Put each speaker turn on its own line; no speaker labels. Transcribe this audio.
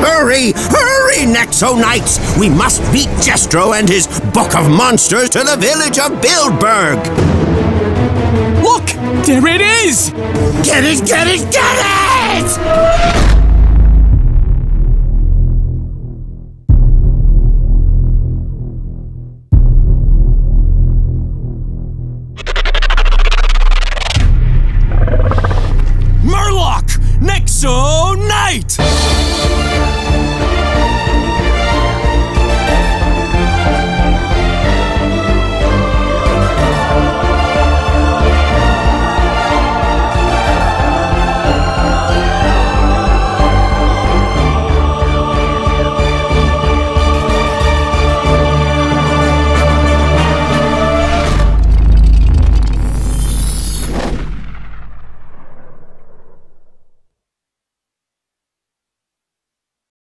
Hurry! Hurry, Nexo Knights! We must beat Jestro and his Book of Monsters to the village of Bildberg!
Look! There it is!
Get it, get it, get it!